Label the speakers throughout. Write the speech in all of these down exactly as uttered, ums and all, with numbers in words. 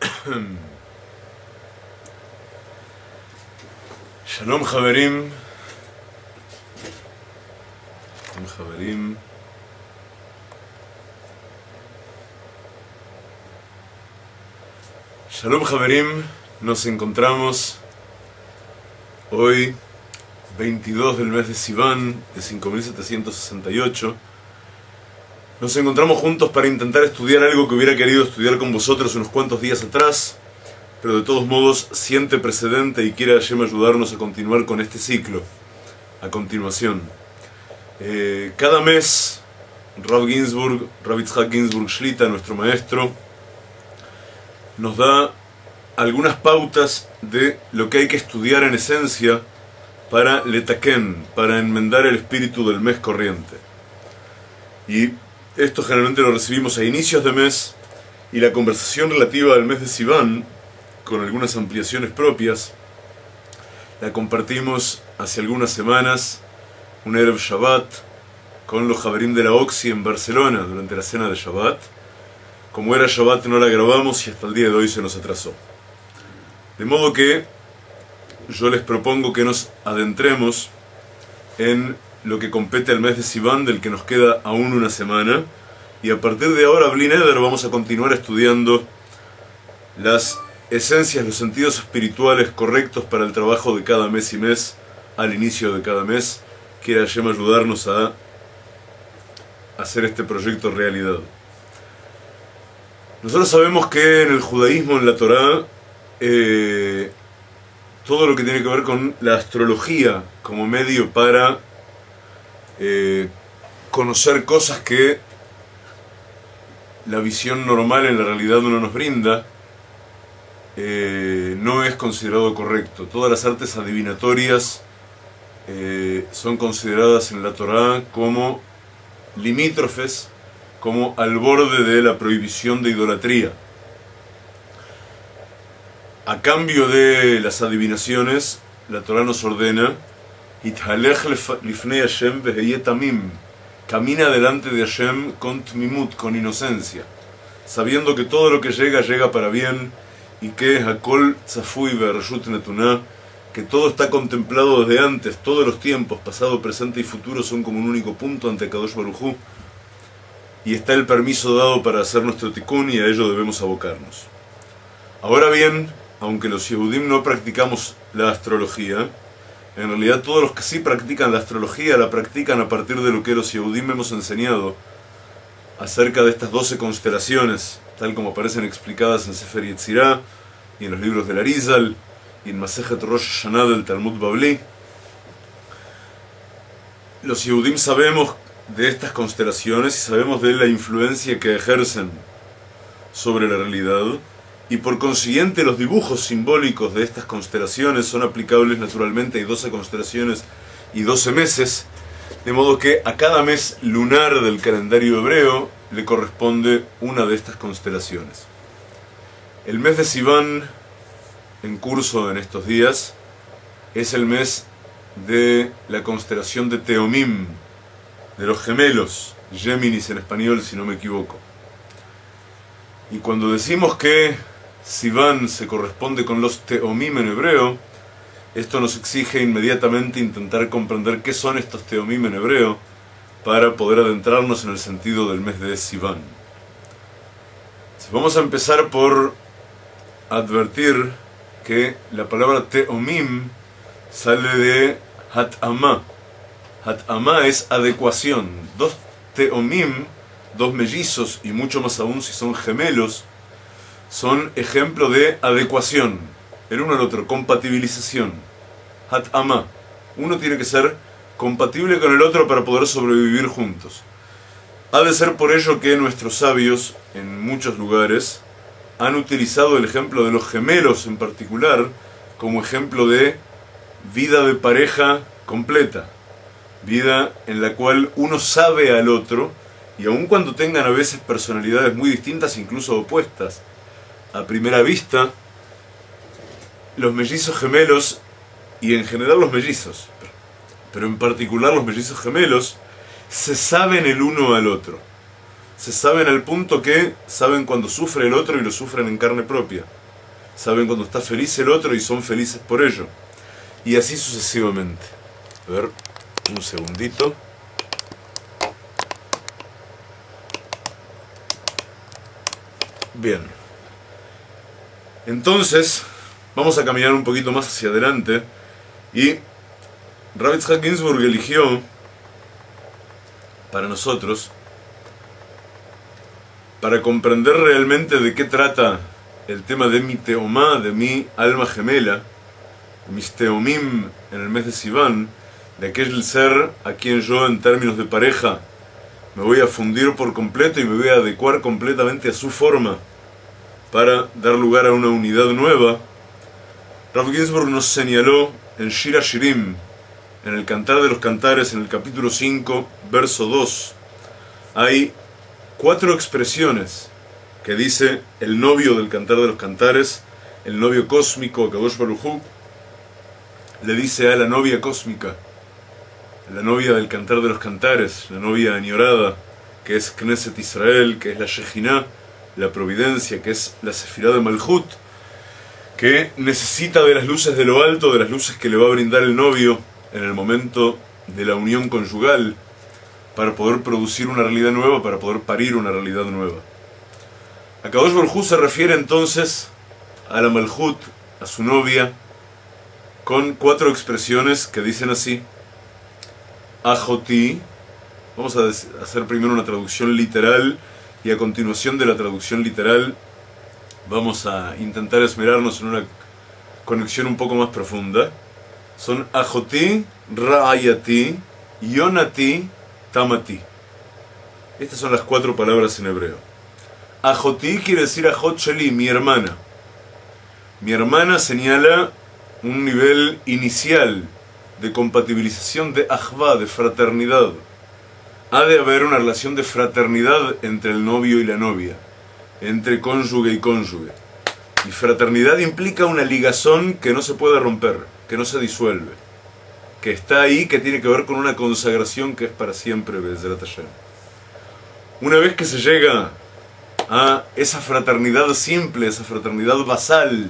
Speaker 1: Shalom Javerim. Shalom Javerim. Shalom Javerim. Nos encontramos hoy, veintidós del mes de Sivan de cinco mil setecientos sesenta y ocho. Nos encontramos juntos para intentar estudiar algo que hubiera querido estudiar con vosotros unos cuantos días atrás, pero de todos modos siente precedente y quiere Hashem ayudarnos a continuar con este ciclo. A continuación, eh, cada mes Rav Ginsburg, Rav Yitzhak Ginsburg Shlita, nuestro maestro, nos da algunas pautas de lo que hay que estudiar en esencia para letaken, para enmendar el espíritu del mes corriente. Y esto generalmente lo recibimos a inicios de mes, y la conversación relativa al mes de Sivan, con algunas ampliaciones propias, la compartimos hace algunas semanas, un Erev Shabbat, con los Javerim de la Oxy en Barcelona, durante la cena de Shabbat. Como era Shabbat no la grabamos y hasta el día de hoy se nos atrasó. De modo que yo les propongo que nos adentremos en lo que compete al mes de Sivan, del que nos queda aún una semana, y a partir de ahora, Bli Neder, vamos a continuar estudiando las esencias, los sentidos espirituales correctos para el trabajo de cada mes y mes, al inicio de cada mes. Quiere Hashem ayudarnos a hacer este proyecto realidad. Nosotros sabemos que en el judaísmo, en la Torá, eh, todo lo que tiene que ver con la astrología como medio para eh, conocer cosas que la visión normal en la realidad no nos brinda, eh, no es considerado correcto. Todas las artes adivinatorias eh, son consideradas en la Torá como limítrofes, como al borde de la prohibición de idolatría. A cambio de las adivinaciones, la Torá nos ordena: Ithalech lifnei Hashem veheye tamim, camina delante de Hashem con tmimut, con inocencia, sabiendo que todo lo que llega, llega para bien, y que Hakol tzafui ve'reshut netuná, que todo está contemplado desde antes, todos los tiempos, pasado, presente y futuro, son como un único punto ante Kadosh Baruj Hu, y está el permiso dado para hacer nuestro tikkun, y a ello debemos abocarnos. Ahora bien, aunque los Yehudim no practicamos la astrología, en realidad todos los que sí practican la astrología la practican a partir de lo que los Yehudim hemos enseñado acerca de estas doce constelaciones, tal como aparecen explicadas en Sefer Yetzirah y en los libros del Arizal y en Masejet Rosh Hashanah del Talmud Babli. Los Yehudim sabemos de estas constelaciones y sabemos de la influencia que ejercen sobre la realidad, y por consiguiente los dibujos simbólicos de estas constelaciones son aplicables naturalmente. Hay doce constelaciones y doce meses, de modo que a cada mes lunar del calendario hebreo le corresponde una de estas constelaciones. El mes de Sivan, en curso en estos días, es el mes de la constelación de Teomim, de los gemelos, Géminis en español si no me equivoco. Y cuando decimos que Sivan se corresponde con los Teomim en hebreo, esto nos exige inmediatamente intentar comprender qué son estos Teomim en hebreo para poder adentrarnos en el sentido del mes de Sivan. Vamos a empezar por advertir que la palabra Teomim sale de Hat'ama. Hat'ama es adecuación. Dos Teomim, dos mellizos, y mucho más aún si son gemelos, son ejemplo de adecuación, el uno al otro, compatibilización. Hat'ama. Uno tiene que ser compatible con el otro para poder sobrevivir juntos. Ha de ser por ello que nuestros sabios, en muchos lugares, han utilizado el ejemplo de los gemelos en particular como ejemplo de vida de pareja completa. Vida en la cual uno sabe al otro, y aun cuando tengan a veces personalidades muy distintas, incluso opuestas, a primera vista, los mellizos gemelos, y en general los mellizos, pero en particular los mellizos gemelos, se saben el uno al otro. se saben al punto que saben cuando sufre el otro y lo sufren en carne propia. Saben cuando está feliz el otro y son felices por ello. Y así sucesivamente. A ver, un segundito. Bien. Entonces, vamos a caminar un poquito más hacia adelante. Y Rav Yitzhak Ginsburg eligió para nosotros, para comprender realmente de qué trata el tema de mi teomá, de mi alma gemela, mis teomim en el mes de Sivan, de aquel ser a quien yo en términos de pareja me voy a fundir por completo y me voy a adecuar completamente a su forma para dar lugar a una unidad nueva. Rav Ginsburg nos señaló en Shir HaShirim, en el Cantar de los Cantares, en el capítulo cinco, verso dos, hay cuatro expresiones que dice el novio del Cantar de los Cantares, el novio cósmico, Kadosh Baruj Hu, le dice a la novia cósmica, la novia del Cantar de los Cantares, la novia añorada, que es Knesset Israel, que es la Shejinah, la providencia, que es la Sefirá de Malchut, que necesita de las luces de lo alto, de las luces que le va a brindar el novio en el momento de la unión conyugal, para poder producir una realidad nueva, para poder parir una realidad nueva. A Kadosh Baruj Hu se refiere entonces a la Malchut, a su novia, con cuatro expresiones que dicen así: Ajoti. Vamos a hacer primero una traducción literal y a continuación de la traducción literal vamos a intentar esmerarnos en una conexión un poco más profunda. Son Ajoti, Ra'ayati, Yonati, Tamati. Estas son las cuatro palabras en hebreo. Ajoti quiere decir Ajot Sheli, mi hermana. Mi hermana señala un nivel inicial de compatibilización de Ahva, de fraternidad. Ha de haber una relación de fraternidad entre el novio y la novia, entre cónyuge y cónyuge. Y fraternidad implica una ligazón que no se puede romper, que no se disuelve, que está ahí, que tiene que ver con una consagración que es para siempre, Be'ezrat Hashem. Una vez que se llega a esa fraternidad simple, esa fraternidad basal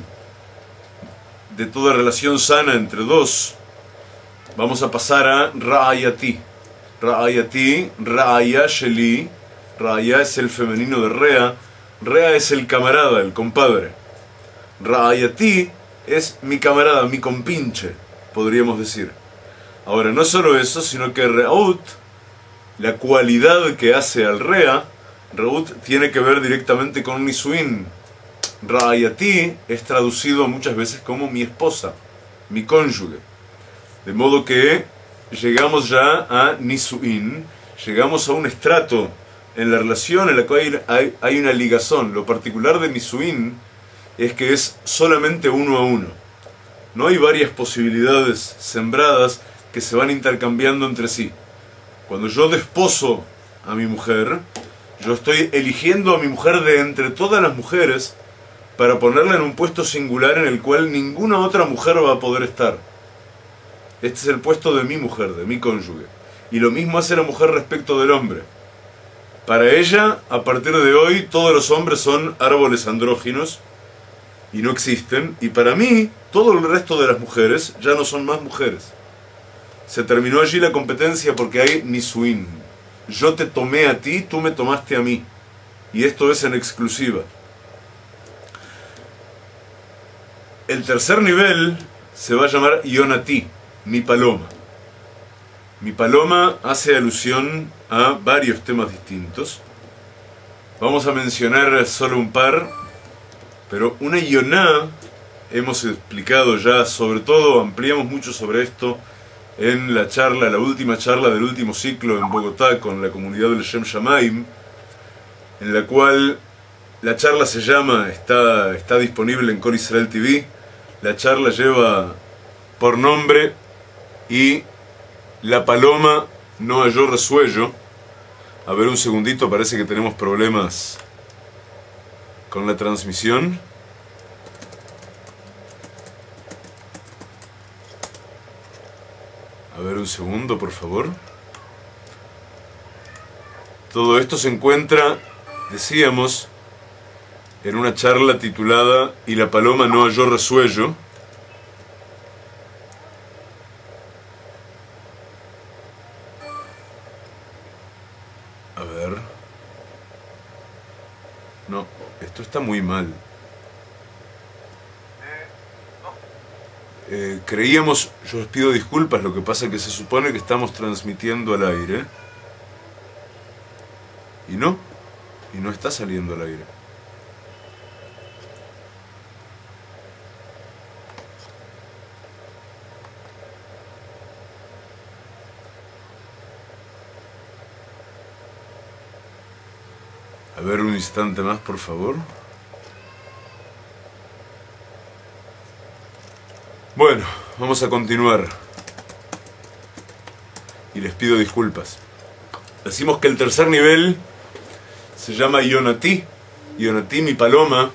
Speaker 1: de toda relación sana entre dos, vamos a pasar a Ra'ayati. Ra'ayati, Ra'aya Sheli. Ra'aya es el femenino de Rea. Rea es el camarada, el compadre. Ra'ayati es mi camarada, mi compinche, podríamos decir. Ahora, no solo eso, sino que Re'ut, la cualidad que hace al Rea, Re'ut tiene que ver directamente con Nisuin. Ra'ayati es traducido muchas veces como mi esposa, mi cónyuge. De modo que llegamos ya a Nisuin, llegamos a un estrato en la relación en la cual hay, hay una ligazón. Lo particular de Nisuin es que es solamente uno a uno. No hay varias posibilidades sembradas que se van intercambiando entre sí. Cuando yo desposo a mi mujer, yo estoy eligiendo a mi mujer de entre todas las mujeres para ponerla en un puesto singular en el cual ninguna otra mujer va a poder estar. Este es el puesto de mi mujer, de mi cónyuge. Y lo mismo hace la mujer respecto del hombre. Para ella, a partir de hoy, todos los hombres son árboles andróginos y no existen. Y para mí, todo el resto de las mujeres ya no son más mujeres. Se terminó allí la competencia porque hay Nisuin. Yo te tomé a ti, tú me tomaste a mí. Y esto es en exclusiva. El tercer nivel se va a llamar Yonati, mi paloma. Mi paloma hace alusión a varios temas distintos. Vamos a mencionar solo un par, pero una Yoná, hemos explicado ya, sobre todo ampliamos mucho sobre esto en la charla, la última charla del último ciclo en Bogotá con la comunidad del Shem Shamaim, en la cual la charla se llama, está, está disponible en Kol Israel T V, la charla lleva por nombre Y la paloma no halló resuello. A ver un segundito, parece que tenemos problemas con la transmisión. A ver un segundo, por favor. Todo esto se encuentra, decíamos, en una charla titulada "Y la paloma no halló resuello". A ver. No, esto está muy mal. Eh, creíamos, yo les pido disculpas, lo que pasa es que se supone que estamos transmitiendo al aire. Y no, y no está saliendo al aire. A ver, un instante más, por favor. Bueno, vamos a continuar. Y les pido disculpas. Decimos que el tercer nivel se llama Yonatí. Yonatí, mi paloma.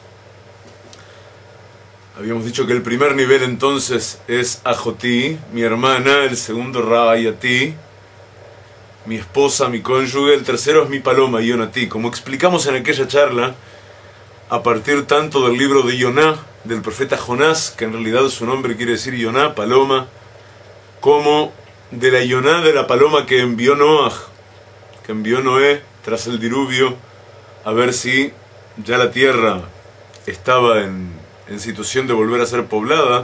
Speaker 1: Habíamos dicho que el primer nivel entonces es Ajotí, mi hermana. El segundo Ra'ayatí, mi esposa, mi cónyuge. El tercero es mi paloma, Yonatí. Como explicamos en aquella charla, a partir tanto del libro de Yoná, del profeta Jonás, que en realidad su nombre quiere decir Yoná, paloma, como de la Yoná de la paloma que envió Noaj, que envió Noé tras el diluvio, a ver si ya la tierra estaba en, en situación de volver a ser poblada.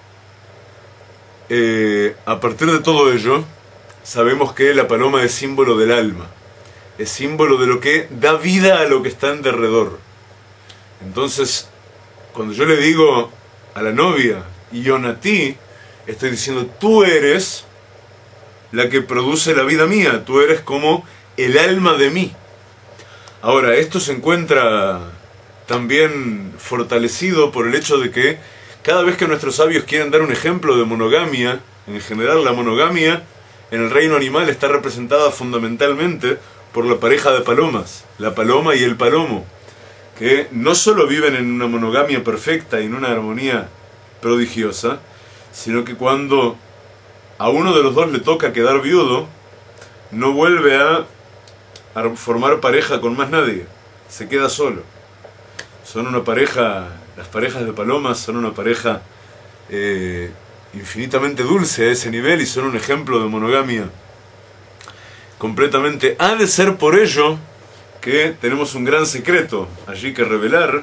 Speaker 1: Eh, a partir de todo ello, sabemos que la paloma es símbolo del alma, es símbolo de lo que da vida a lo que está en derredor. Entonces, cuando yo le digo a la novia, Yonatí, estoy diciendo, tú eres la que produce la vida mía, tú eres como el alma de mí. Ahora, esto se encuentra también fortalecido por el hecho de que cada vez que nuestros sabios quieren dar un ejemplo de monogamia, en general la monogamia en el reino animal está representada fundamentalmente por la pareja de palomas, la paloma y el palomo, que no solo viven en una monogamia perfecta y en una armonía prodigiosa, sino que cuando a uno de los dos le toca quedar viudo, no vuelve a, a formar pareja con más nadie, se queda solo. Son una pareja, las parejas de palomas son una pareja eh, infinitamente dulce a ese nivel y son un ejemplo de monogamia completamente. Ha de ser por ello que tenemos un gran secreto allí que revelar,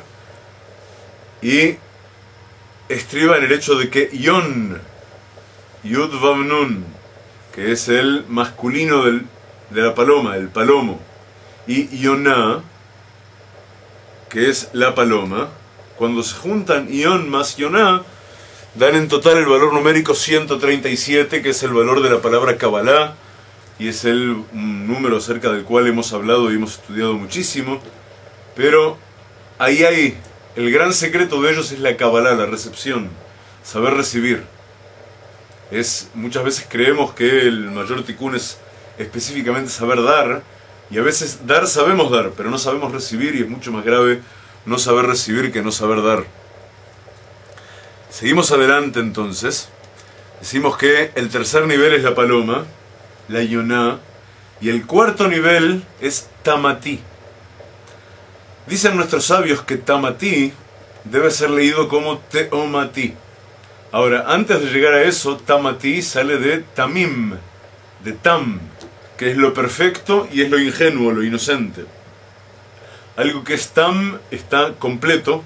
Speaker 1: y estriba en el hecho de que Yon, Yud Vav Nun, que es el masculino del, de la paloma, el palomo, y Yoná, que es la paloma, cuando se juntan Yon más Yoná, dan en total el valor numérico ciento treinta y siete, que es el valor de la palabra Kabbalah, y es el un número acerca del cual hemos hablado y hemos estudiado muchísimo. Pero ahí hay, el gran secreto de ellos es la Kabbalah, la recepción, saber recibir. Es, muchas veces creemos que el mayor tikkun es específicamente saber dar, y a veces dar sabemos dar, pero no sabemos recibir, y es mucho más grave no saber recibir que no saber dar. Seguimos adelante entonces. Decimos que el tercer nivel es la paloma, la Yoná, y el cuarto nivel es Tamatí. Dicen nuestros sabios que Tamatí debe ser leído como Teomatí. Ahora, antes de llegar a eso, Tamatí sale de Tamim, de Tam, que es lo perfecto y es lo ingenuo, lo inocente. Algo que es Tam está completo,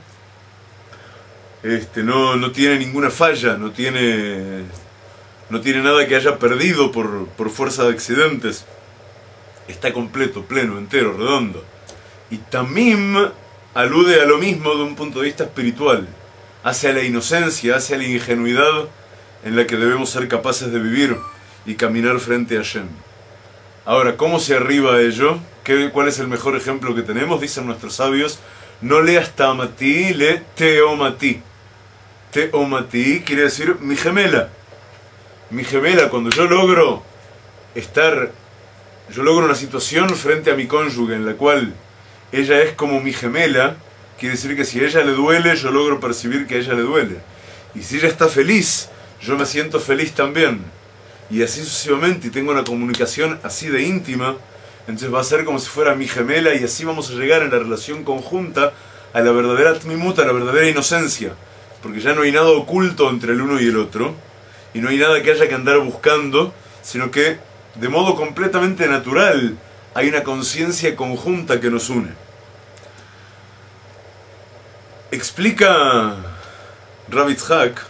Speaker 1: este, no, no tiene ninguna falla, no tiene... no tiene nada que haya perdido por, por fuerza de accidentes. Está completo, pleno, entero, redondo. Y Tamim alude a lo mismo de un punto de vista espiritual, hacia la inocencia, hacia la ingenuidad en la que debemos ser capaces de vivir y caminar frente a Hashem. Ahora, ¿cómo se arriba a ello? ¿Qué, ¿Cuál es el mejor ejemplo que tenemos? Dicen nuestros sabios, no leas Tamatí, lee Teomatí. Teomatí quiere decir mi gemela. Mi gemela, cuando yo logro estar, yo logro una situación frente a mi cónyuge en la cual ella es como mi gemela, quiere decir que si a ella le duele, yo logro percibir que a ella le duele. Y si ella está feliz, yo me siento feliz también. Y así sucesivamente, y tengo una comunicación así de íntima, entonces va a ser como si fuera mi gemela, y así vamos a llegar en la relación conjunta a la verdadera tmimut, a la verdadera inocencia, porque ya no hay nada oculto entre el uno y el otro, y no hay nada que haya que andar buscando, sino que de modo completamente natural hay una conciencia conjunta que nos une. Explica Rav Yitzhak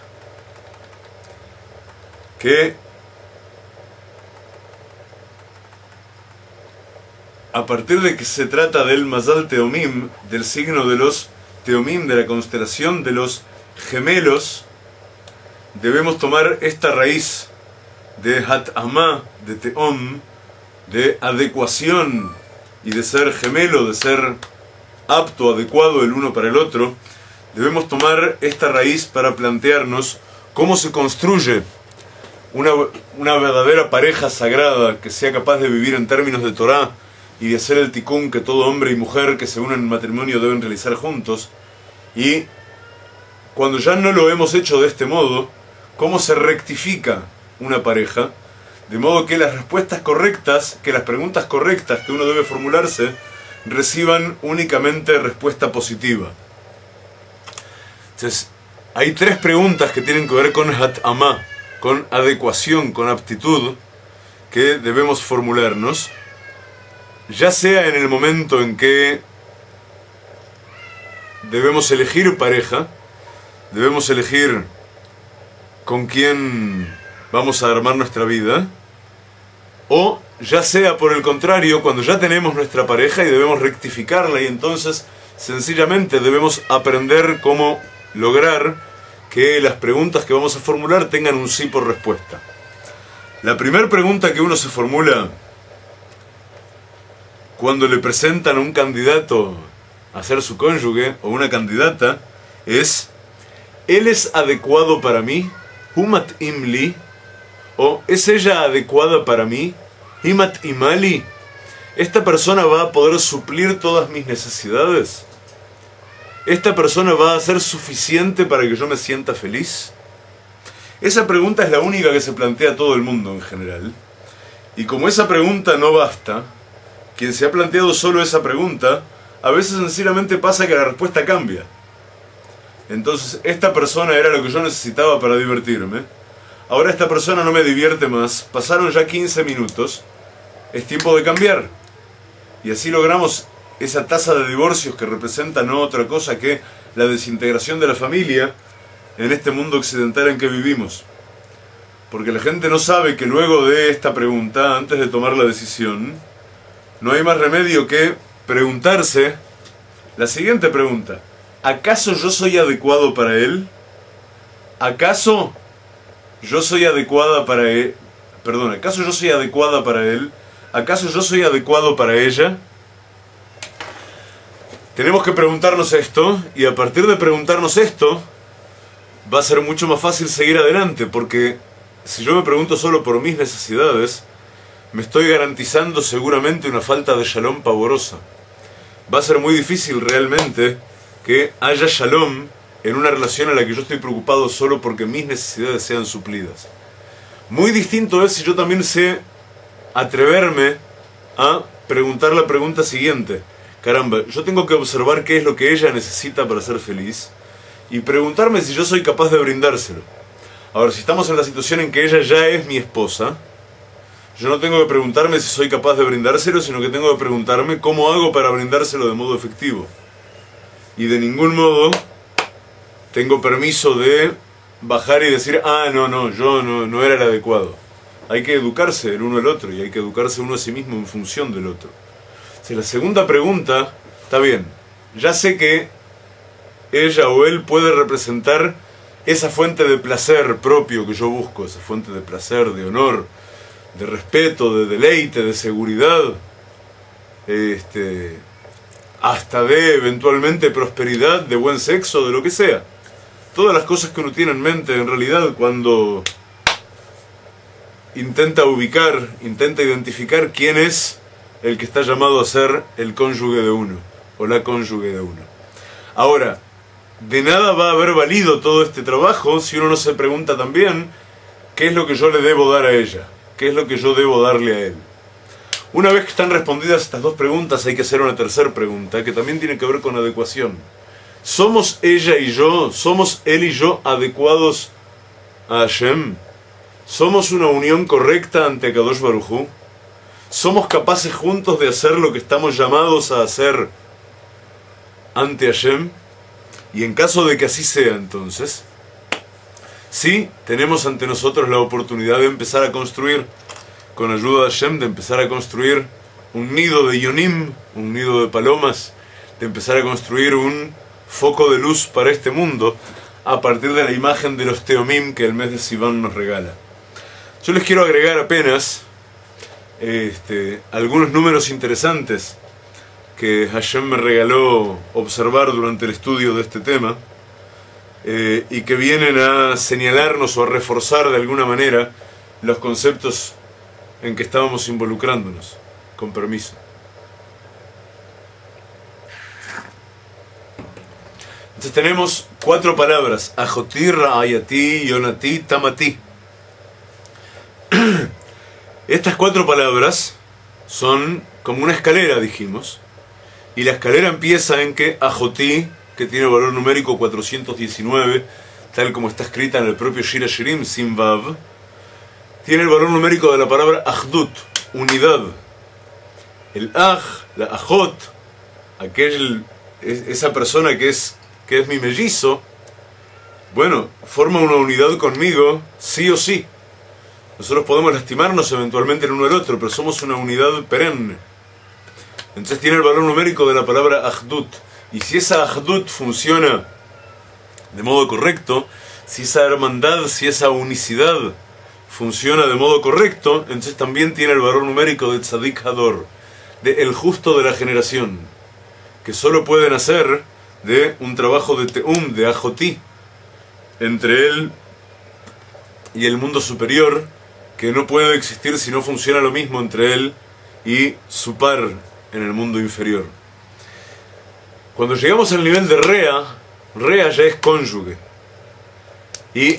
Speaker 1: que a partir de que se trata del Mazal Teomim, del signo de los Teomim, de la constelación de los gemelos, debemos tomar esta raíz de Hat'amá, de Teom, de adecuación y de ser gemelo, de ser apto, adecuado el uno para el otro. Debemos tomar esta raíz para plantearnos cómo se construye una, una verdadera pareja sagrada que sea capaz de vivir en términos de Torah y de hacer el tikkun que todo hombre y mujer que se unen en matrimonio deben realizar juntos. Y cuando ya no lo hemos hecho de este modo, cómo se rectifica una pareja, de modo que las respuestas correctas, que las preguntas correctas que uno debe formularse, reciban únicamente respuesta positiva. Entonces, hay tres preguntas que tienen que ver con Hat'amá, con adecuación, con aptitud, que debemos formularnos, ya sea en el momento en que debemos elegir pareja, debemos elegir con quién vamos a armar nuestra vida, o ya sea por el contrario, cuando ya tenemos nuestra pareja y debemos rectificarla, y entonces sencillamente debemos aprender cómo lograr que las preguntas que vamos a formular tengan un sí por respuesta. La primera pregunta que uno se formula cuando le presentan a un candidato a ser su cónyuge o una candidata es: ¿él es adecuado para mí? ¿Humat imli? ¿O es ella adecuada para mí? ¿Himat imali? ¿Esta persona va a poder suplir todas mis necesidades? ¿Esta persona va a ser suficiente para que yo me sienta feliz? Esa pregunta es la única que se plantea a todo el mundo en general. Y como esa pregunta no basta, quien se ha planteado solo esa pregunta, a veces sencillamente pasa que la respuesta cambia. Entonces, esta persona era lo que yo necesitaba para divertirme. Ahora esta persona no me divierte más. Pasaron ya quince minutos. Es tiempo de cambiar. Y así logramos esa tasa de divorcios que representa no otra cosa que la desintegración de la familia en este mundo occidental en que vivimos. Porque la gente no sabe que luego de esta pregunta, antes de tomar la decisión, no hay más remedio que preguntarse la siguiente pregunta: ¿acaso yo soy adecuado para él? ¿Acaso yo soy adecuada para él? Perdón, ¿acaso yo soy adecuada para él? ¿Acaso yo soy adecuado para ella? Tenemos que preguntarnos esto, y a partir de preguntarnos esto, va a ser mucho más fácil seguir adelante, porque si yo me pregunto solo por mis necesidades, me estoy garantizando seguramente una falta de shalom pavorosa. Va a ser muy difícil realmente que haya shalom en una relación en la que yo estoy preocupado solo porque mis necesidades sean suplidas. Muy distinto es si yo también sé atreverme a preguntar la pregunta siguiente: caramba, yo tengo que observar qué es lo que ella necesita para ser feliz y preguntarme si yo soy capaz de brindárselo. Ahora, si estamos en la situación en que ella ya es mi esposa, yo no tengo que preguntarme si soy capaz de brindárselo, sino que tengo que preguntarme cómo hago para brindárselo de modo efectivo. Y de ningún modo tengo permiso de bajar y decir: ah, no, no, yo no, no era el adecuado. Hay que educarse el uno al otro, y hay que educarse uno a sí mismo en función del otro. Si la segunda pregunta, está bien, ya sé que ella o él puede representar esa fuente de placer propio que yo busco, esa fuente de placer, de honor, de respeto, de deleite, de seguridad, este, hasta de eventualmente prosperidad, de buen sexo, de lo que sea. Todas las cosas que uno tiene en mente en realidad cuando intenta ubicar, intenta identificar quién es el que está llamado a ser el cónyuge de uno, o la cónyuge de uno. Ahora, de nada va a haber valido todo este trabajo si uno no se pregunta también qué es lo que yo le debo dar a ella, qué es lo que yo debo darle a él. Una vez que están respondidas estas dos preguntas, hay que hacer una tercera pregunta, que también tiene que ver con adecuación. ¿Somos ella y yo, somos él y yo adecuados a Hashem? ¿Somos una unión correcta ante Kadosh Baruj Hu? ¿Somos capaces juntos de hacer lo que estamos llamados a hacer ante Hashem? Y en caso de que así sea, entonces, sí, tenemos ante nosotros la oportunidad de empezar a construir, con ayuda de Hashem, de empezar a construir un nido de yonim, un nido de palomas, de empezar a construir un foco de luz para este mundo, a partir de la imagen de los teomim que el mes de Sivan nos regala. Yo les quiero agregar apenas este, algunos números interesantes que Hashem me regaló observar durante el estudio de este tema, eh, y que vienen a señalarnos o a reforzar de alguna manera los conceptos en que estábamos involucrándonos. Con permiso. Entonces tenemos cuatro palabras: Ajoti, Ra'ayati, Yonati, Tamati. Estas cuatro palabras son como una escalera, dijimos, y la escalera empieza en que Ajoti, que tiene valor numérico cuatrocientos diecinueve, tal como está escrita en el propio Shir HaShirim, Sin Vav, tiene el valor numérico de la palabra Ahdut, unidad. El Aj, la Ajot, aquel, esa persona que es, que es mi mellizo, bueno, forma una unidad conmigo, sí o sí. Nosotros podemos lastimarnos eventualmente el uno al otro, pero somos una unidad perenne. Entonces tiene el valor numérico de la palabra Ahdut. Y si esa Ahdut funciona de modo correcto, si esa hermandad, si esa unicidad funciona de modo correcto, entonces también tiene el valor numérico de Tzadik Hador, de el justo de la generación, que solo pueden hacer de un trabajo de Teum, de Ajoti, entre él y el mundo superior, que no puede existir si no funciona lo mismo entre él y su par en el mundo inferior. Cuando llegamos al nivel de Rea, Rea ya es cónyuge. Y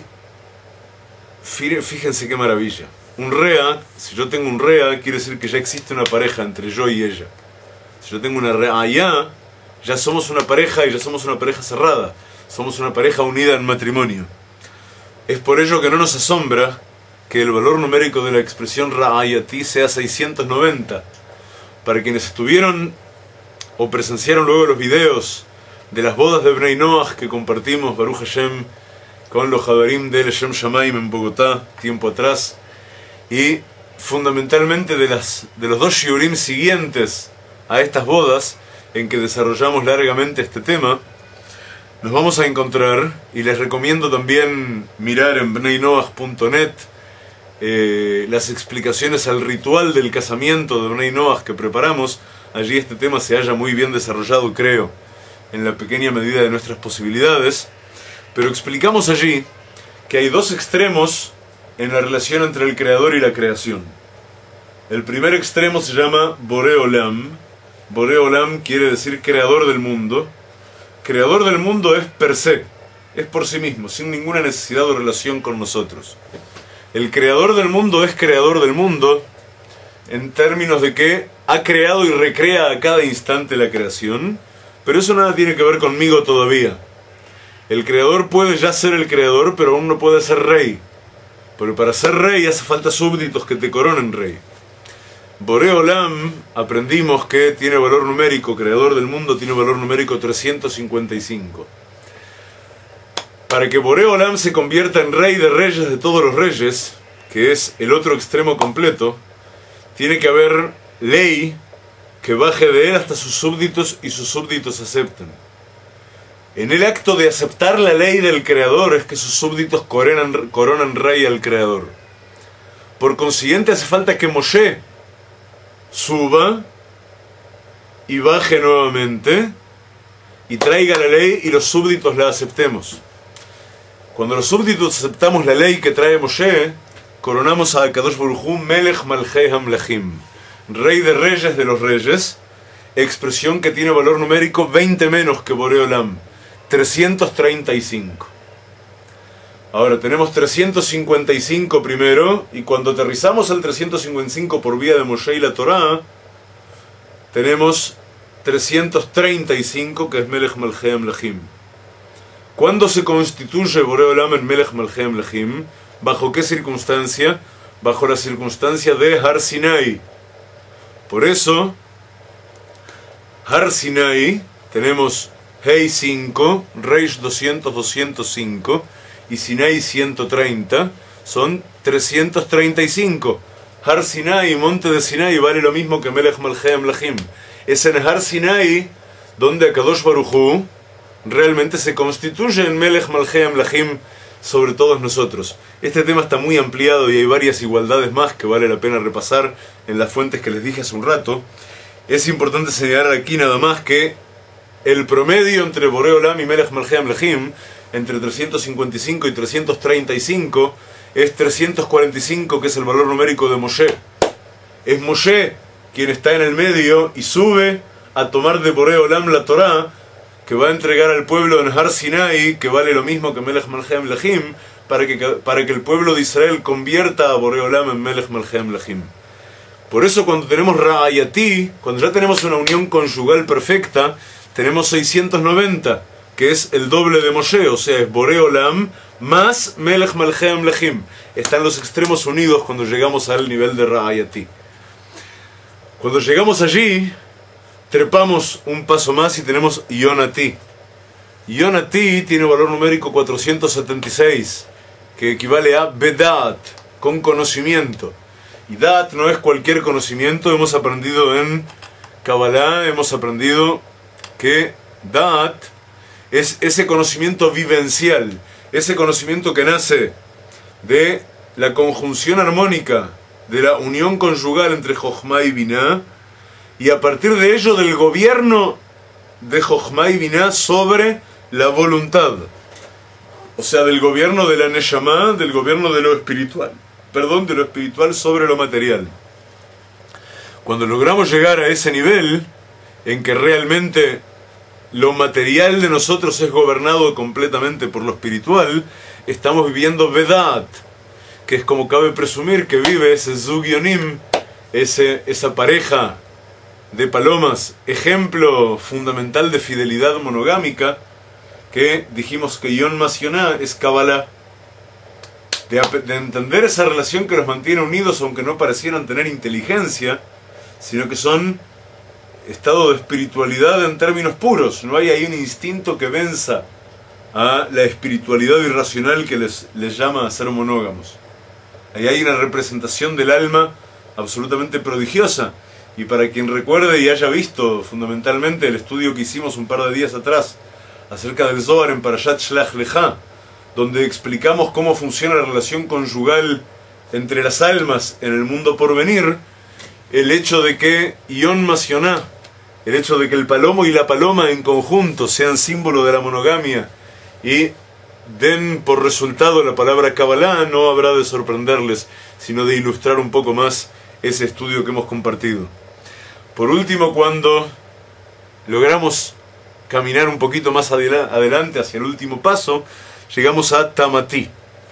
Speaker 1: fíjense qué maravilla. Un Rea, si yo tengo un Rea, quiere decir que ya existe una pareja entre yo y ella. Si yo tengo una Rea allá, ya somos una pareja y ya somos una pareja cerrada. Somos una pareja unida en matrimonio. Es por ello que no nos asombra que el valor numérico de la expresión Ra'ayati sea seiscientos noventa. Para quienes estuvieron o presenciaron luego los videos de las bodas de Bnei Noach que compartimos, Baruch Hashem, con los Hadarim del Shem Shamaim en Bogotá, tiempo atrás, y fundamentalmente de, las, de los dos shiurim siguientes a estas bodas, en que desarrollamos largamente este tema, nos vamos a encontrar, y les recomiendo también mirar en bnei noach punto net eh, las explicaciones al ritual del casamiento de Bnei Noach que preparamos. Allí este tema se halla muy bien desarrollado, creo, en la pequeña medida de nuestras posibilidades, pero explicamos allí que hay dos extremos en la relación entre el creador y la creación. El primer extremo se llama Boré Olam. Boré Olam quiere decir creador del mundo. Creador del mundo es per se, es por sí mismo, sin ninguna necesidad o relación con nosotros. El creador del mundo es creador del mundo en términos de que ha creado y recrea a cada instante la creación, pero eso nada tiene que ver conmigo todavía. El creador puede ya ser el creador, pero aún no puede ser rey. Pero para ser rey hace falta súbditos que te coronen rey. Boré Olam, aprendimos que tiene valor numérico, creador del mundo tiene valor numérico trescientos cincuenta y cinco. Para que Boré Olam se convierta en rey de reyes de todos los reyes, que es el otro extremo completo, tiene que haber ley que baje de él hasta sus súbditos y sus súbditos acepten. En el acto de aceptar la ley del creador es que sus súbditos coronan, coronan rey al creador. Por consiguiente hace falta que Moshe suba y baje nuevamente y traiga la ley y los súbditos la aceptemos. Cuando los súbditos aceptamos la ley que trae Moshe, coronamos a Kadosh Baruj Hu Melech Malchei Hamlechim, rey de reyes de los reyes, expresión que tiene valor numérico veinte menos que Boré Olam, trescientos treinta y cinco. Ahora tenemos trescientos cincuenta y cinco primero, y cuando aterrizamos al trescientos cincuenta y cinco por vía de Moshe y la Torá, tenemos trescientos treinta y cinco, que es Melech Malchei Amlechim. ¿Cuándo se constituye Borei Olam en Melech Malchei Amlechim? ¿Bajo qué circunstancia? Bajo la circunstancia de Har Sinai. Por eso, Har Sinai, tenemos Hei cinco, Reish doscientos, doscientos cinco, y Sinai ciento treinta, son trescientos treinta y cinco. Har Sinai, monte de Sinai, vale lo mismo que Melech Malchei Amlechim. Es en Har Sinai donde Akadosh Baruj Hu realmente se constituye en Melech Malchei Amlechim sobre todos nosotros. Este tema está muy ampliado y hay varias igualdades más que vale la pena repasar en las fuentes que les dije hace un rato. Es importante señalar aquí nada más que el promedio entre Borei Olam y Melech Malchei Amlechim, entre trescientos cincuenta y cinco y trescientos treinta y cinco, es trescientos cuarenta y cinco, que es el valor numérico de Moshe. Es Moshe quien está en el medio y sube a tomar de Borei Olam la Torá, que va a entregar al pueblo en Har Sinai, que vale lo mismo que Melech Malchei Amlechim, para que, para que el pueblo de Israel convierta a Borei Olam en Melech Malchei Amlechim. Por eso cuando tenemos Ra'ayati, cuando ya tenemos una unión conyugal perfecta, tenemos seiscientos noventa, que es el doble de Moshe, o sea, es Borei Olam más Melech Malchei Amlechim. Están los extremos unidos cuando llegamos al nivel de Ra'ayati. Cuando llegamos allí, trepamos un paso más y tenemos Yonati. Yonati tiene valor numérico cuatrocientos setenta y seis, que equivale a Bedat, con conocimiento. Y Dat no es cualquier conocimiento. Hemos aprendido en Kabbalah, hemos aprendido que Dat es ese conocimiento vivencial, ese conocimiento que nace de la conjunción armónica, de la unión conyugal entre Jochma y Binah, y a partir de ello del gobierno de Jochma y Binah sobre la voluntad. O sea, del gobierno de la Neshama, del gobierno de lo espiritual, perdón, de lo espiritual sobre lo material. Cuando logramos llegar a ese nivel en que realmente lo material de nosotros es gobernado completamente por lo espiritual, estamos viviendo Vedat, que es como cabe presumir que vive ese Zug Yonim, ese, esa pareja de palomas, ejemplo fundamental de fidelidad monogámica, que dijimos que Yon más Yoná es Kabbalah. De, de entender esa relación que los mantiene unidos, aunque no parecieran tener inteligencia, sino que son estado de espiritualidad en términos puros. No hay ahí un instinto que venza a la espiritualidad irracional que les, les llama a ser monógamos. Ahí hay una representación del alma absolutamente prodigiosa. Y para quien recuerde y haya visto fundamentalmente el estudio que hicimos un par de días atrás acerca del Zohar en Parashat Shlach Lecha, donde explicamos cómo funciona la relación conyugal entre las almas en el mundo por venir, el hecho de que Yon más Yoná, el hecho de que el palomo y la paloma en conjunto sean símbolo de la monogamia y den por resultado la palabra Kabbalah, no habrá de sorprenderles, sino de ilustrar un poco más ese estudio que hemos compartido. Por último, cuando logramos caminar un poquito más adelante hacia el último paso, llegamos a Tamati.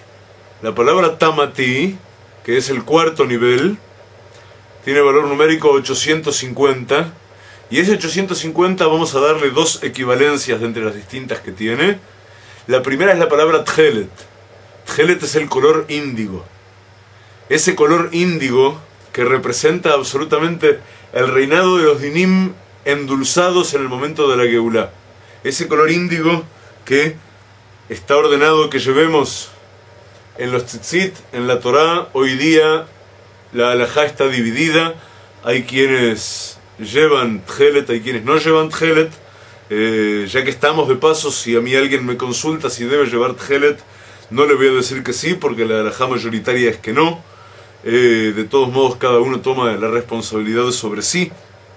Speaker 1: La palabra Tamati, que es el cuarto nivel, tiene valor numérico ochocientos cincuenta, y ese ochocientos cincuenta vamos a darle dos equivalencias de entre las distintas que tiene. La primera es la palabra Tchelet. Tchelet es el color índigo. Ese color índigo que representa absolutamente el reinado de los dinim endulzados en el momento de la Geulá. Ese color índigo que está ordenado que llevemos en los tzitzit, en la Torá. Hoy día la halajá está dividida. Hay quienes llevan tchelet, hay quienes no llevan tchelet. Eh, ya que estamos de paso, si a mí alguien me consulta si debe llevar tchelet, no le voy a decir que sí, porque la halajá mayoritaria es que no. Eh, de todos modos, cada uno toma la responsabilidad sobre sí.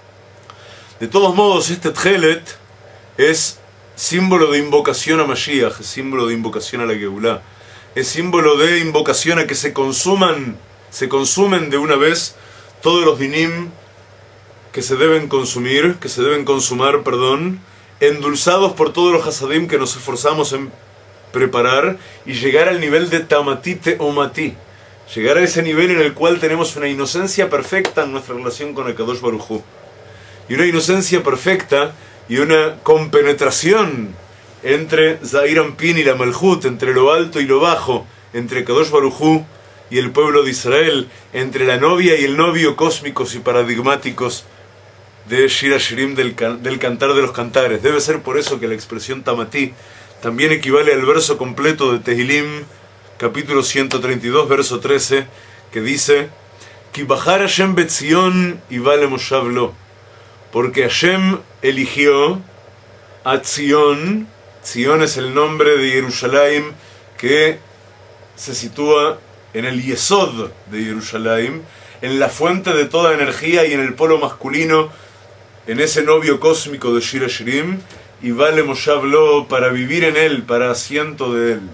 Speaker 1: De todos modos, este tchelet es símbolo de invocación a Mashiach, es símbolo de invocación a la Geulá, es símbolo de invocación a que se consuman, se consumen de una vez todos los dinim que se deben consumir, que se deben consumar, perdón, endulzados por todos los hasadim que nos esforzamos en preparar y llegar al nivel de Tamati Teomati. Llegar a ese nivel en el cual tenemos una inocencia perfecta en nuestra relación con Akadosh Baruj Hu. Y una inocencia perfecta y una compenetración entre Zahir Anpin y la Malhut, entre lo alto y lo bajo, entre Akadosh Baruj Hu y el pueblo de Israel, entre la novia y el novio, cósmicos y paradigmáticos de Shir HaShirim, del, can del cantar de los cantares. Debe ser por eso que la expresión Tamati también equivale al verso completo de Tehilim, capítulo ciento treinta y dos, verso trece, que dice: Ki bachar Hashem betzion y vale moshav lo, porque Hashem eligió a Tzion. Tzion es el nombre de Jerusalén que se sitúa en el Yesod de Jerusalén, en la fuente de toda energía y en el polo masculino, en ese novio cósmico de Shir HaShirim, y vale moshav lo, para vivir en él, para asiento de él.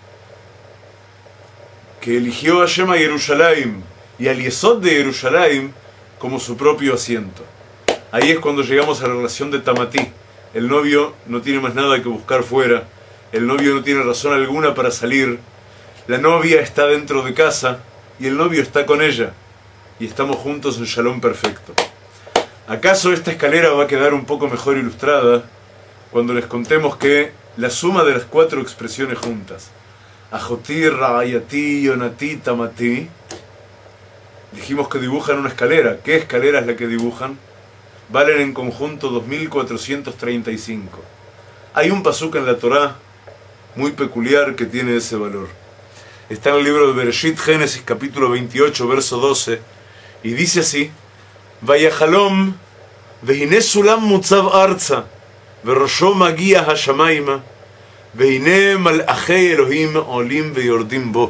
Speaker 1: Que eligió a Hashem a Jerusalén y al Yesod de Jerusalén como su propio asiento. Ahí es cuando llegamos a la relación de Tamati. El novio no tiene más nada que buscar fuera, el novio no tiene razón alguna para salir, la novia está dentro de casa y el novio está con ella, y estamos juntos en Shalom perfecto. ¿Acaso esta escalera va a quedar un poco mejor ilustrada cuando les contemos que la suma de las cuatro expresiones juntas, Ajoti, Ra'ayati, Yonati, Tamati, dijimos que dibujan una escalera? ¿Qué escalera es la que dibujan? Valen en conjunto dos mil cuatrocientos treinta y cinco. Hay un pasuk en la Torá muy peculiar que tiene ese valor. Está en el libro de Bereshit, Génesis, capítulo veintiocho, verso doce, y dice así: Vayahalom vehine sulam mutzav arza verosho magia hashamayma vehine malachei Elohim olim veyordim bo.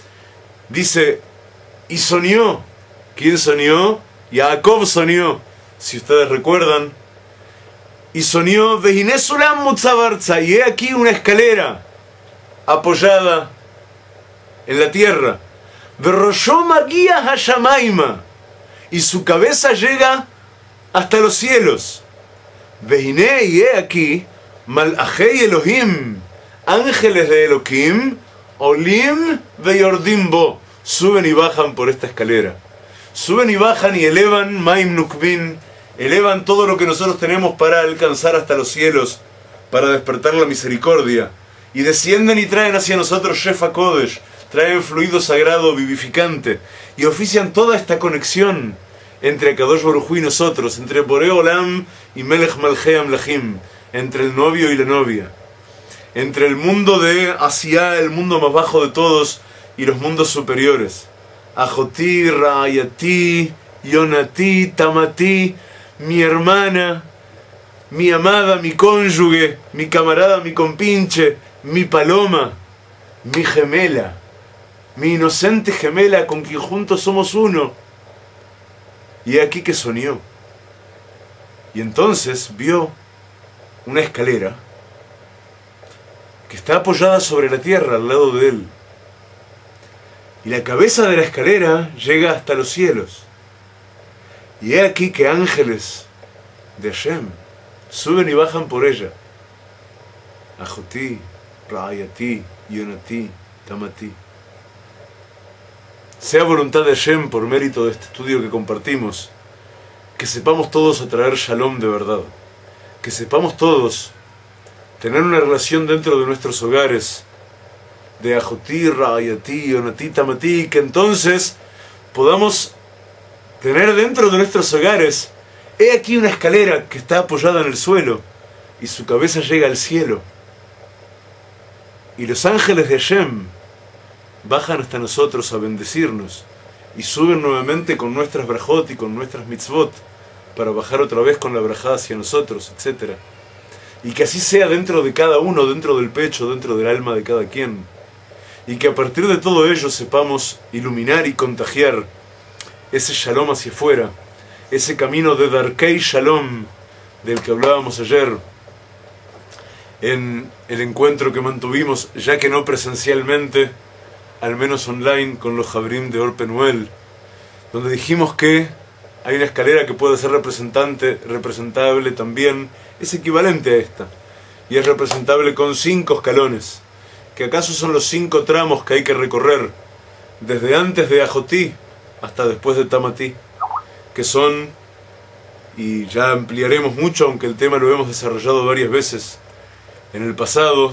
Speaker 1: Dice, y soñó. ¿Quién soñó? Jacob soñó. Si ustedes recuerdan, y soñó, vehine sulam mutzav arza, y he aquí una escalera apoyada en la tierra, verosho magia hashamayma, y su cabeza llega hasta los cielos. Vehine, y he aquí, malachei Elohim, ángeles de Elohim, olim veyordim bo, suben y bajan por esta escalera. Suben y bajan y elevan maim nukvin, elevan todo lo que nosotros tenemos para alcanzar hasta los cielos, para despertar la misericordia, y descienden y traen hacia nosotros Shefa Kodesh, traen fluido sagrado vivificante, y ofician toda esta conexión entre Akadosh Baruj Hu y nosotros, entre Borei Olam y Melech Malchei Amlachim, entre el novio y la novia, entre el mundo de Asiá, el mundo más bajo de todos, y los mundos superiores. Ajoti, Ra'ayati, Yonati, Tamati, mi hermana, mi amada, mi cónyuge, mi camarada, mi compinche, mi paloma, mi gemela, mi inocente gemela con quien juntos somos uno. Y aquí que soñó. Y entonces vio una escalera que está apoyada sobre la tierra al lado de él. Y la cabeza de la escalera llega hasta los cielos. Y he aquí que ángeles de Hashem suben y bajan por ella. Ajoti, Ra'ayati, Yonati, Tamati. Sea voluntad de Hashem, por mérito de este estudio que compartimos, que sepamos todos atraer Shalom de verdad. Que sepamos todos tener una relación dentro de nuestros hogares de Ajoti, Ra'ayati, Yonati, Tamati, que entonces podamos tener dentro de nuestros hogares, he aquí una escalera que está apoyada en el suelo y su cabeza llega al cielo. Y los ángeles de Hashem bajan hasta nosotros a bendecirnos y suben nuevamente con nuestras brajot y con nuestras mitzvot para bajar otra vez con la brajá hacia nosotros, etcétera. Y que así sea dentro de cada uno, dentro del pecho, dentro del alma de cada quien. Y que a partir de todo ello sepamos iluminar y contagiar ese shalom hacia afuera, ese camino de Darkei Shalom del que hablábamos ayer en el encuentro que mantuvimos, ya que no presencialmente, al menos online, con los Jabrim de Or Penuel, donde dijimos que hay una escalera que puede ser representante, representable también, es equivalente a esta, y es representable con cinco escalones, que acaso son los cinco tramos que hay que recorrer, desde antes de Ajotí hasta después de Tamatí, que son, y ya ampliaremos mucho, aunque el tema lo hemos desarrollado varias veces en el pasado,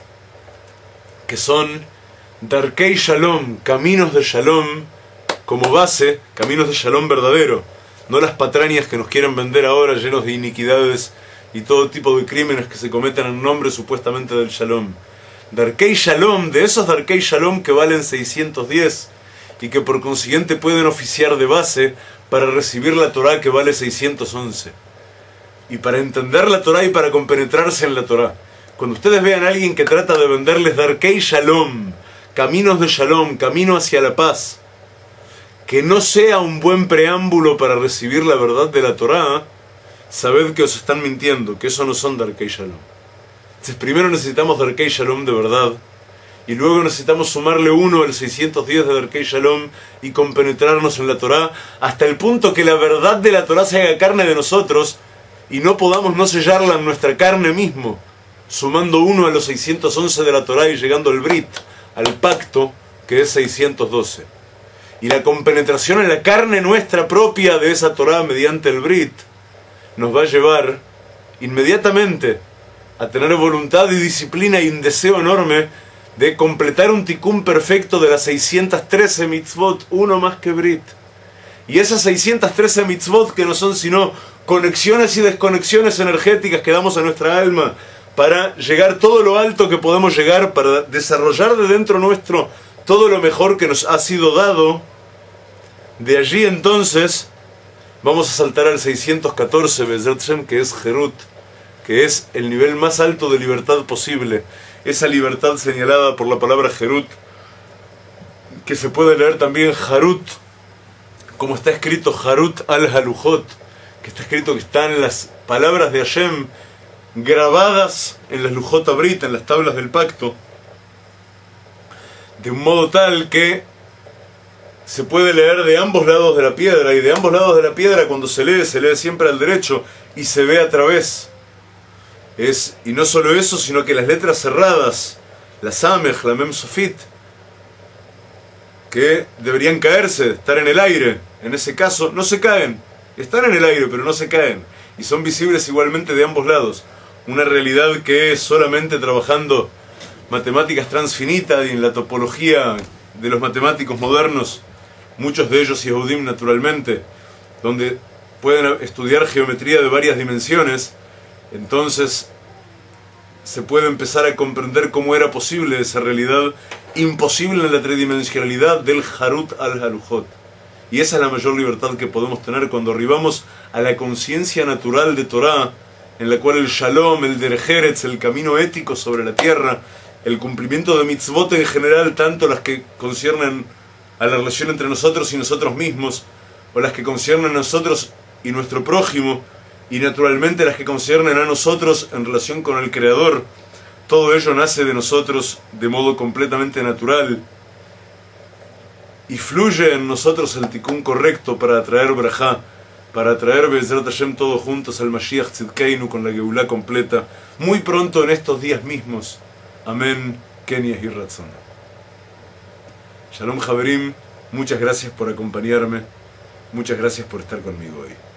Speaker 1: que son Darkei Shalom, caminos de Shalom, como base, caminos de Shalom verdadero, no las patrañas que nos quieren vender ahora llenos de iniquidades y todo tipo de crímenes que se cometen en nombre supuestamente del Shalom. Darkei Shalom, de esos Darkei Shalom que valen seiscientos diez y que por consiguiente pueden oficiar de base para recibir la Torah que vale seiscientos once. Y para entender la Torah y para compenetrarse en la Torah. Cuando ustedes vean a alguien que trata de venderles Darkei Shalom, caminos de Shalom, camino hacia la paz, que no sea un buen preámbulo para recibir la verdad de la Torah, sabed que os están mintiendo, que eso no son Darkei Shalom. Entonces primero necesitamos Darkei Shalom de verdad, y luego necesitamos sumarle uno al seiscientos diez de Darkei Shalom y compenetrarnos en la Torah, hasta el punto que la verdad de la Torah se haga carne de nosotros, y no podamos no sellarla en nuestra carne mismo, sumando uno a los seiscientos once de la Torah y llegando al Brit, al pacto, que es seiscientos doce. Y la compenetración en la carne nuestra propia de esa Torah mediante el Brit nos va a llevar inmediatamente a tener voluntad y disciplina y un deseo enorme de completar un tikkun perfecto de las seiscientas trece mitzvot, uno más que Brit. Y esas seiscientas trece mitzvot que no son sino conexiones y desconexiones energéticas que damos a nuestra alma para llegar todo lo alto que podemos llegar, para desarrollar de dentro nuestro todo lo mejor que nos ha sido dado. De allí entonces vamos a saltar al seiscientos catorce, Be'ezrat Hashem, que es Jerut, que es el nivel más alto de libertad posible, esa libertad señalada por la palabra Jerut, que se puede leer también Harut, como está escrito Harut al-Halujot, que está escrito que están las palabras de Hashem grabadas en las Lujot Abrit, en las tablas del pacto, de un modo tal que se puede leer de ambos lados de la piedra, y de ambos lados de la piedra cuando se lee, se lee siempre al derecho y se ve a través. Es, y no solo eso, sino que las letras cerradas, la Samech, la Mem Sofit, que deberían caerse, estar en el aire, en ese caso no se caen, están en el aire pero no se caen, y son visibles igualmente de ambos lados. Una realidad que solamente trabajando matemáticas transfinitas y en la topología de los matemáticos modernos, muchos de ellos Yehudim naturalmente, donde pueden estudiar geometría de varias dimensiones, entonces se puede empezar a comprender cómo era posible esa realidad imposible en la tridimensionalidad del Harut al-Halujot. Y esa es la mayor libertad que podemos tener cuando arribamos a la conciencia natural de Torah, en la cual el Shalom, el Derech Eretz, el camino ético sobre la tierra, el cumplimiento de mitzvot en general, tanto las que conciernen a la relación entre nosotros y nosotros mismos, o las que conciernen a nosotros y nuestro prójimo, y naturalmente las que conciernen a nosotros en relación con el Creador, todo ello nace de nosotros de modo completamente natural, y fluye en nosotros el tikkun correcto para atraer brajá, para atraer Be'ezrat Hashem todos juntos al Mashiach Tzidkeinu con la Geulá completa, muy pronto en estos días mismos. Amén, Ken Yehi Ratzon. Shalom Javerim, muchas gracias por acompañarme, muchas gracias por estar conmigo hoy.